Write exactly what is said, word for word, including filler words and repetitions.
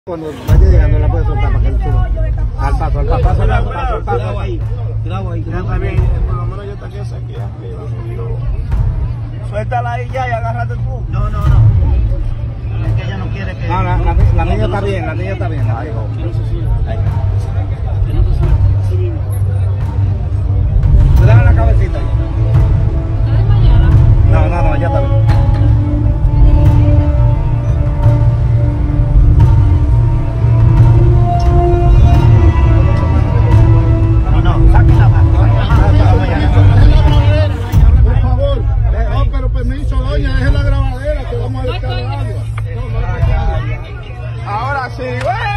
Cuando vaya llegando la puede soltar para que él suba. Al paso, al paso, paso, al paso, al paso. Grabo ahí, grabo ahí, grabo ahí. Por lo menos yo te quiero aquí arriba. Suéltala ahí ya y agárrate tú. No, no, no. Es que ella no quiere que... No, la, la, la niña está bien, la niña está bien. Ahí, que no se sube. Ahí. Que no se sube. Así mismo. Tú dale la cabecita ahí. ¿Está desmayada? No, no, no, ya está bien. Ahora sí, ¡eh!